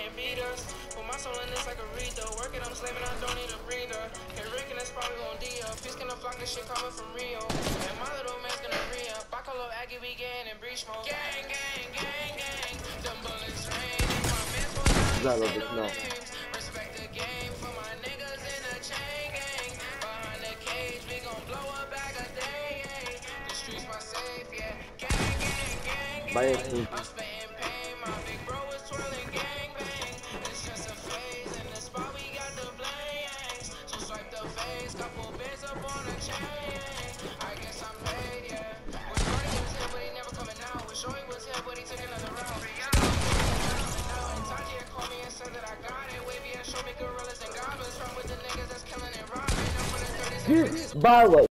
can't beat us. Put my soul in this like a reader. Working, I'm slaving, I don't need a breather. Hey, Rick, and that's probably gon' D-up. Peace gonna flock, this shit coming from Rio. And my little man's gonna re-up. I call up Aggie, we getting in breach mode. Gang, gang, gang, gang. Them bullets rain. My man's supposed to say no names. Respect the game for my niggas in the chain gang. Behind the cage, we gon' blow a bag a day. The streets my safe, yeah. Gang, gang, gang, gang. I'm spitting pain. My big bro is twirling gang bang. It's just a phase. In the spot, we got the blanks. So swipe the face. Couple bins up on the chain. I guess I'm paid, yeah. Wish Brody was here, but he never coming out. Wish Joey was here, but he took another route. Tajia called me and said that I got it. Wavy and show me gorillas and goblins. From with the niggas that's killing and robbing. Up for the 36 bitches. Barlow.